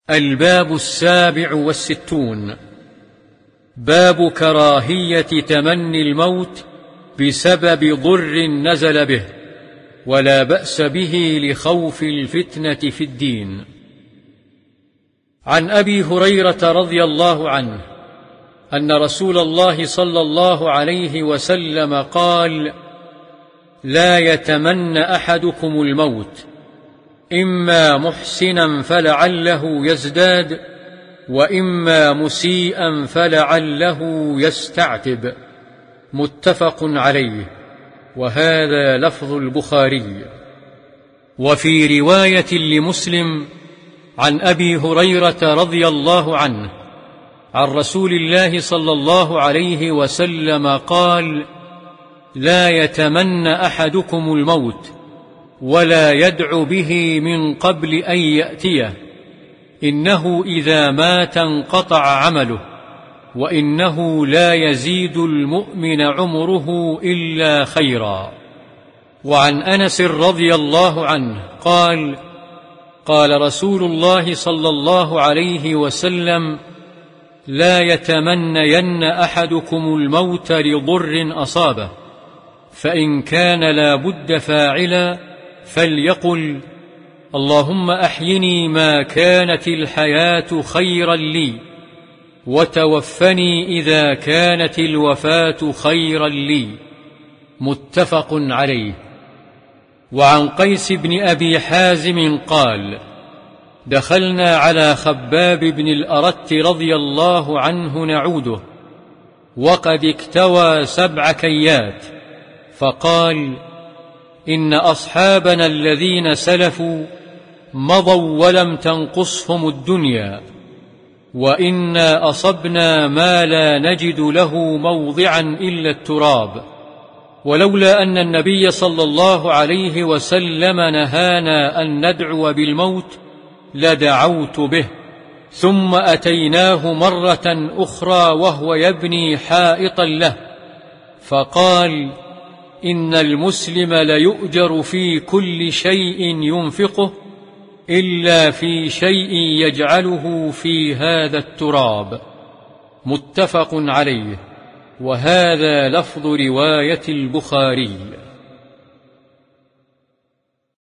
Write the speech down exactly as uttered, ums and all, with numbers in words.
الباب السابع والستون. باب كراهية تمني الموت بسبب ضر نزل به، ولا بأس به لخوف الفتنة في الدين. عن أبي هريرة رضي الله عنه أن رسول الله صلى الله عليه وسلم قال: لا يتمنى أحدكم الموت، إما محسنا فلعله يزداد، وإما مسيئا فلعله يستعتب. متفق عليه، وهذا لفظ البخاري. وفي رواية لمسلم عن أبي هريرة رضي الله عنه عن رسول الله صلى الله عليه وسلم قال: لا يتمنى أحدكم الموت ولا يدع به من قبل أن يأتيه، إنه إذا مات انقطع عمله، وإنه لا يزيد المؤمن عمره إلا خيرا. وعن أنس رضي الله عنه قال: قال رسول الله صلى الله عليه وسلم: لا يتمنين أحدكم الموت لضر أصابه، فإن كان لا بد فاعلا فليقل: اللهم أحيني ما كانت الحياة خيرا لي، وتوفني إذا كانت الوفاة خيرا لي. متفق عليه. وعن قيس بن أبي حازم قال: دخلنا على خباب بن الأرت رضي الله عنه نعوده، وقد اكتوى سبع كيات، فقال: إن أصحابنا الذين سلفوا مضوا ولم تنقصهم الدنيا، وإنا أصبنا ما لا نجد له موضعا إلا التراب، ولولا أن النبي صلى الله عليه وسلم نهانا أن ندعو بالموت لدعوت به. ثم أتيناه مرة أخرى وهو يبني حائطا له، فقال: إن المسلم ليؤجر في كل شيء ينفقه إلا في شيء يجعله في هذا التراب. متفق عليه، وهذا لفظ رواية البخاري.